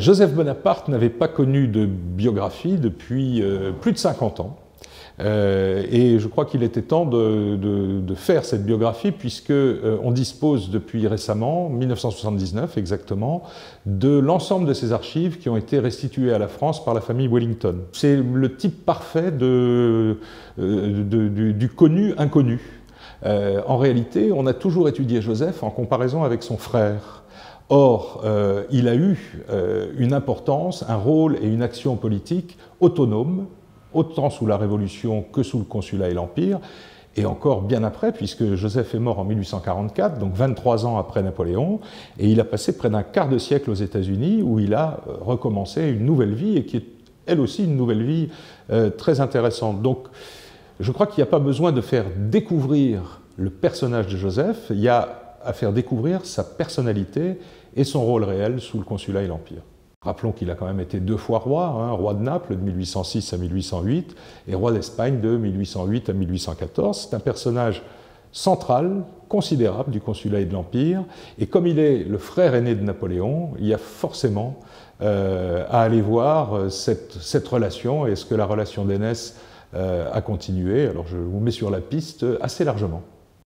Joseph Bonaparte n'avait pas connu de biographie depuis plus de 50 ans. Et je crois qu'il était temps de faire cette biographie puisqu'on dispose depuis récemment, 1979 exactement, de l'ensemble de ces archives qui ont été restituées à la France par la famille Wellington. C'est le type parfait du connu inconnu. En réalité, on a toujours étudié Joseph en comparaison avec son frère. Or, il a eu une importance, un rôle et une action politique autonome, autant sous la Révolution que sous le Consulat et l'Empire, et encore bien après, puisque Joseph est mort en 1844, donc 23 ans après Napoléon, et il a passé près d'un quart de siècle aux États-Unis, où il a recommencé une nouvelle vie, et qui est elle aussi une nouvelle vie très intéressante. Donc, je crois qu'il n'y a pas besoin de faire découvrir le personnage de Joseph, il y a à faire découvrir sa personnalité et son rôle réel sous le Consulat et l'Empire. Rappelons qu'il a quand même été 2 fois roi, roi de Naples de 1806 à 1808 et roi d'Espagne de 1808 à 1814. C'est un personnage central, considérable du Consulat et de l'Empire, et comme il est le frère aîné de Napoléon, il y a forcément à aller voir cette relation, et est-ce que la relation d'aînesse a continué. Alors je vous mets sur la piste assez largement.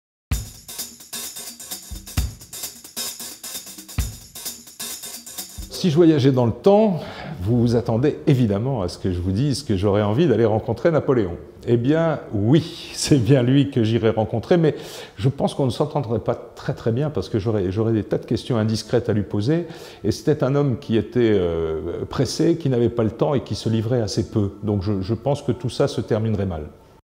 Si je voyageais dans le temps, vous vous attendez évidemment à ce que je vous dise que j'aurais envie d'aller rencontrer Napoléon. Eh bien oui, c'est bien lui que j'irai rencontrer, mais je pense qu'on ne s'entendrait pas très bien parce que j'aurais des tas de questions indiscrètes à lui poser, et c'était un homme qui était pressé, qui n'avait pas le temps et qui se livrait assez peu. Donc je pense que tout ça se terminerait mal.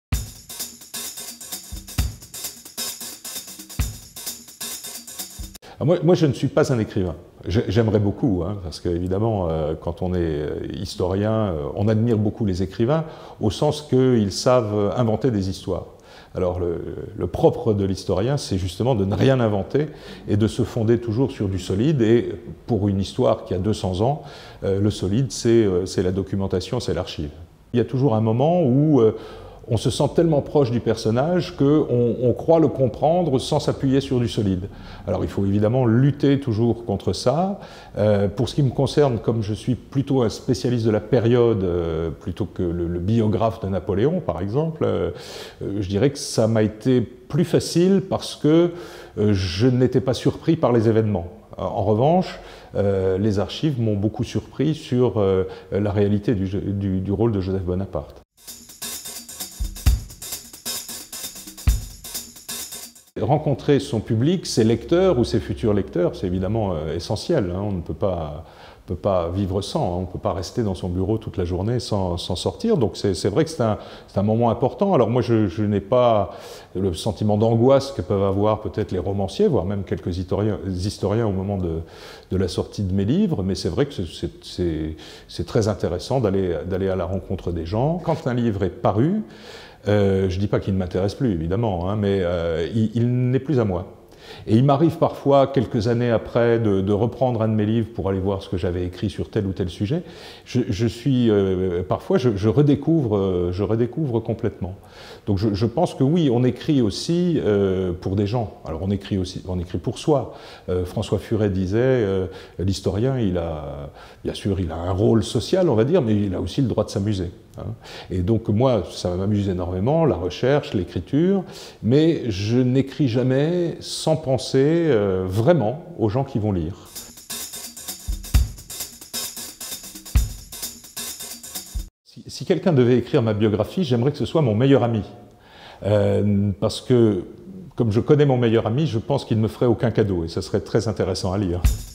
Moi, je ne suis pas un écrivain. J'aimerais beaucoup, parce qu'évidemment, quand on est historien, on admire beaucoup les écrivains, au sens qu'ils savent inventer des histoires. Alors, le propre de l'historien, c'est justement de ne rien inventer et de se fonder toujours sur du solide. Et pour une histoire qui a 200 ans, le solide, c'est la documentation, c'est l'archive. Il y a toujours un moment où on se sent tellement proche du personnage qu'on croit le comprendre sans s'appuyer sur du solide. Alors il faut évidemment lutter toujours contre ça. Pour ce qui me concerne, comme je suis plutôt un spécialiste de la période, plutôt que le biographe de Napoléon par exemple, je dirais que ça m'a été plus facile parce que je n'étais pas surpris par les événements. En revanche, les archives m'ont beaucoup surpris sur la réalité du rôle de Joseph Bonaparte. Rencontrer son public, ses lecteurs ou ses futurs lecteurs, c'est évidemment essentiel. On ne peut pas vivre sans, on ne peut pas rester dans son bureau toute la journée sans sortir. Donc c'est vrai que c'est un moment important. Alors moi, je n'ai pas le sentiment d'angoisse que peuvent avoir peut-être les romanciers, voire même quelques historiens au moment de la sortie de mes livres, mais c'est vrai que c'est très intéressant d'aller à la rencontre des gens. Quand un livre est paru, je ne dis pas qu'il ne m'intéresse plus, évidemment, mais il n'est plus à moi. Et il m'arrive parfois, quelques années après, de reprendre un de mes livres pour aller voir ce que j'avais écrit sur tel ou tel sujet. Parfois, je redécouvre complètement. Donc je pense que oui, on écrit aussi pour des gens. Alors on écrit pour soi. François Furet disait, l'historien, bien sûr, il a un rôle social, on va dire, mais il a aussi le droit de s'amuser. Et donc moi, ça m'amuse énormément, la recherche, l'écriture, mais je n'écris jamais sans penser vraiment aux gens qui vont lire. Si quelqu'un devait écrire ma biographie, j'aimerais que ce soit mon meilleur ami. Parce que, comme je connais mon meilleur ami, je pense qu'il ne me ferait aucun cadeau, et ça serait très intéressant à lire.